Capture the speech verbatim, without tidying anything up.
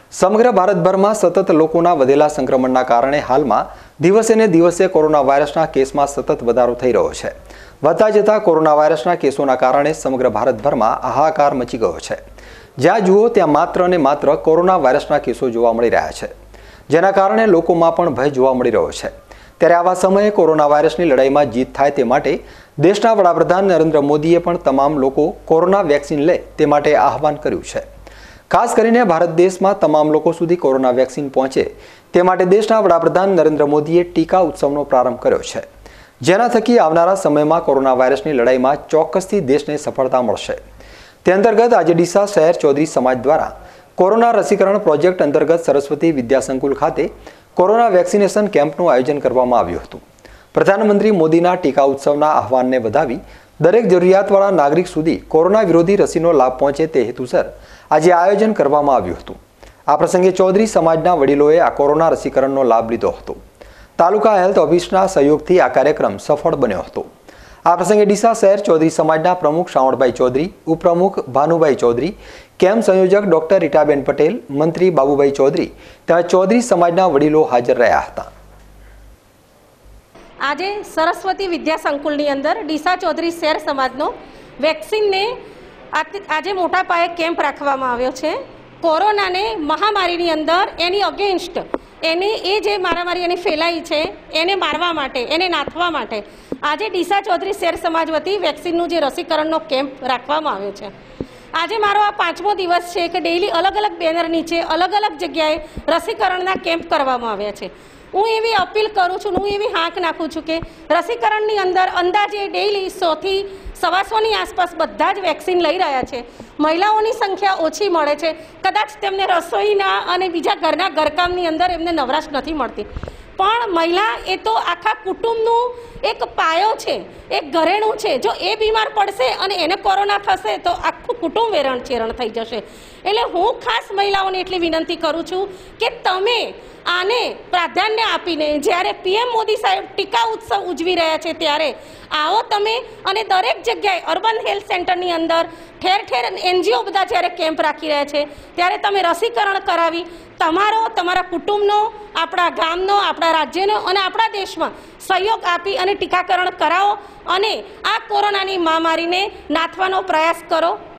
સમગ્ર ભારતભરમાં સતત લોકોના વધેલા સંક્રમણના કારણે હાલમાં દિવસે ને દિવસે કોરોના વાયરસના કેસમાં સતત વધારો થઈ રહ્યો છે। વધતા જતા કોરોના વાયરસના કેસોના કારણે સમગ્ર ભારતભરમાં હાહાકાર મચી ગયો છે। જ્યાં જુઓ ત્યાં માત્ર ને માત્ર કોરોના વાયરસના કેસો જોવા મળી રહ્યા છે, જેના કારણે લોકોમાં પણ ભય જોવા મળી રહ્યો છે। ત્યારે આવા સમયે કોરોના વાયરસની લડાઈમાં જીત થાય તે માટે દેશના વડાપ્રધાન નરેન્દ્ર મોદીએ પણ તમામ લોકો કોરોના વેક્સિન લે તે માટે આહવાન કર્યું છે। ખાસ કરીને ભારત દેશમાં તમામ લોકો સુધી કોરોના વેક્સિન પહોંચે તે માટે દેશના વડાપ્રધાન નરેન્દ્ર મોદીએ ટીકા ઉત્સવનો પ્રારંભ કર્યો છે, જેના થકી આવનારા સમયમાં કોરોના વાયરસની લડાઈમાં ચોક્કસથી દેશને સફળતા મળશે। તે અંતર્ગત આજે ડીસા શહેર ચૌધરી સમાજ દ્વારા કોરોના રસીકરણ પ્રોજેક્ટ અંતર્ગત સરસ્વતી વિદ્યાસંકુલ ખાતે કોરોના વેક્સિનેશન કેમ્પનું આયોજન કરવામાં આવ્યું હતું। પ્રધાનમંત્રી મોદીના ટીકા ઉત્સવના આહવાનને વધાવી દરેક જરૂરિયાતવાળા નાગરિક સુધી કોરોના વિરોધી રસીનો લાભ પહોંચે તે હેતુસર આજે આયોજન કરવામાં આવ્યું હતું। આ પ્રસંગે ચૌધરી સમાજના વડીલોએ આ કોરોના રસીકરણનો લાભ લીધો હતો। તાલુકા હેલ્થ ઓફિસના સહયોગથી આ કાર્યક્રમ સફળ બન્યો હતો। આ પ્રસંગે ડીસા શહેર ચૌધરી સમાજના પ્રમુખ શ્રાવણભાઈ ચૌધરી, ઉપપ્રમુખ ભાનુભાઈ ચૌધરી, કેમ્પ સંયોજક ડોક્ટર રીટાબેન પટેલ, મંત્રી બાબુભાઈ ચૌધરી તેમજ ચૌધરી સમાજના વડીલો હાજર રહ્યા હતા। આજે સરસ્વતી વિદ્યા સંકુલની અંદર ડીસા ચૌધરી શેર સમાજનો વેક્સિનને આજે મોટા પાયે કેમ્પ રાખવામાં આવ્યો છે। કોરોનાને મહામારીની અંદર એની અગેન્સ્ટ એને એ જે મારામારી એની ફેલાઈ છે એને મારવા માટે, એને નાથવા માટે આજે ડીસા ચૌધરી શેર સમાજ વતી વેક્સિનનું જે રસીકરણનો કેમ્પ રાખવામાં આવ્યો છે। આજે મારો આ પાંચમો દિવસ છે કે ડેઈલી અલગ અલગ બેનર નીચે અલગ અલગ જગ્યાએ રસીકરણના કેમ્પ કરવામાં આવ્યા છે। હું એવી અપીલ કરું છું, હું એવી હાંક નાખું છું કે રસીકરણની અંદર અંદાજે ડેઈલી સોથી સવાસોની આસપાસ બધા જ વેક્સિન લઈ રહ્યા છે। મહિલાઓની સંખ્યા ઓછી મળે છે, કદાચ તેમને રસોઈના અને બીજા ઘરના ઘરકામની અંદર એમને નવરાશ નથી મળતી, પણ મહિલા એ તો આખા કુટુંબનું એક પાયો છે, એક ઘરેણું છે। જો એ બીમાર પડશે અને એને કોરોના થશે તો આખું કુટુંબ વેરણ ચેરણ થઈ જશે। એટલે હું ખાસ મહિલાઓને એટલી વિનંતી કરું છું કે તમે આને પ્રાધાન્ય આપીને જ્યારે પીએમ મોદી સાહેબ ટીકા ઉત્સવ ઉજવી રહ્યા છે ત્યારે આવો તમે અને દરેક જગ્યાએ અર્બન હેલ્થ સેન્ટરની અંદર ઠેર ઠેર એનજીઓ બધા જ્યારે કેમ્પ રાખી રહ્યા છે ત્યારે તમે રસીકરણ કરાવી તમારો, તમારા કુટુંબનો, આપણા ગામનો, આપણા રાજ્યનો અને આપણા દેશમાં સહયોગ આપી અને ટીકાકરણ કરાવો અને આ કોરોનાની મહામારીને નાથવાનો પ્રયાસ કરો।